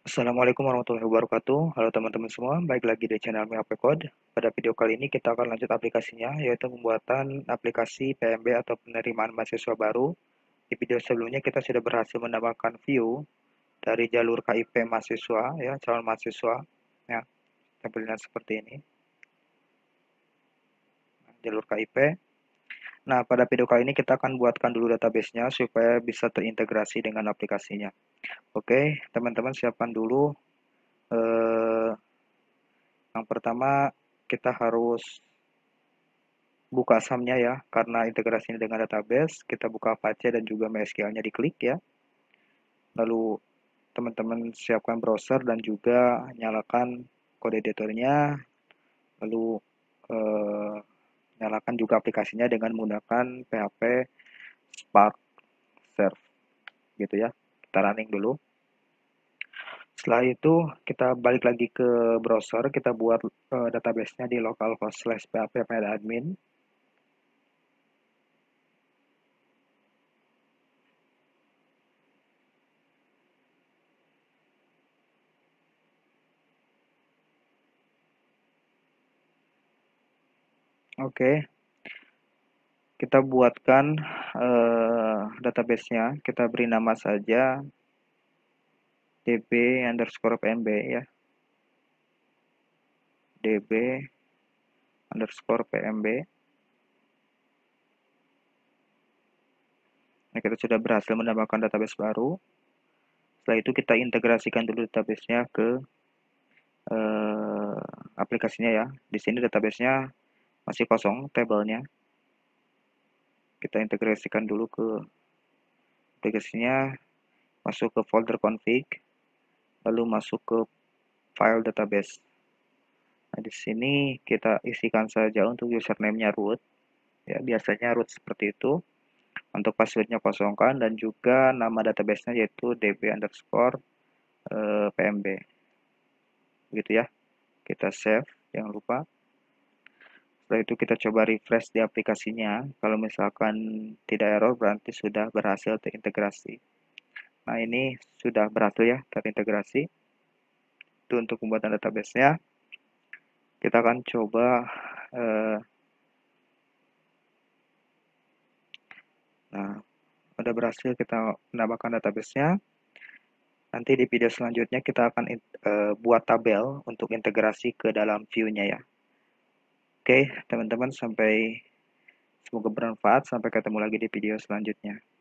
Assalamualaikum warahmatullahi wabarakatuh. Halo teman-teman semua, baik lagi di channel HP Code. Pada video kali ini kita akan lanjut aplikasinya, yaitu pembuatan aplikasi PMB atau penerimaan mahasiswa baru. Di video sebelumnya kita sudah berhasil menambahkan view dari jalur KIP mahasiswa, ya, calon mahasiswa. Ya, tampilannya seperti ini, jalur KIP. Nah, pada video kali ini kita akan buatkan dulu database-nya supaya bisa terintegrasi dengan aplikasinya. Oke, teman-teman siapkan dulu. Eh, yang pertama kita harus buka SAM-nya ya, karena integrasinya dengan database, kita buka Apache dan juga MySQL-nya diklik ya. Lalu teman-teman siapkan browser dan juga nyalakan kode editornya, lalu eh, nyalakan juga aplikasinya dengan menggunakan PHP Spark Serve gitu ya. Kita running dulu. Setelah itu kita balik lagi ke browser, kita buat database-nya di localhost/php-admin. Oke, kita buatkan database-nya, kita beri nama saja db_pmb ya, db_pmb. Nah, kita sudah berhasil menambahkan database baru. Setelah itu kita integrasikan dulu database-nya ke eh, aplikasinya ya. Di sini database-nya masih kosong tabelnya. Kita integrasikan dulu ke aplikasinya, masuk ke folder config, lalu masuk ke file database. Nah, di sini kita isikan saja untuk username-nya root. Ya, biasanya root seperti itu. Untuk passwordnya kosongkan dan juga nama database-nya yaitu db_pmb. Gitu ya. Kita save, jangan lupa. Setelah itu kita coba refresh di aplikasinya. Kalau misalkan tidak error berarti sudah berhasil terintegrasi. Nah, ini sudah berhasil ya terintegrasi. Itu untuk pembuatan database-nya. Kita akan coba nah, sudah berhasil kita menambahkan database-nya. Nanti di video selanjutnya kita akan buat tabel untuk integrasi ke dalam view-nya ya. Oke, teman-teman, semoga bermanfaat. Sampai ketemu lagi di video selanjutnya.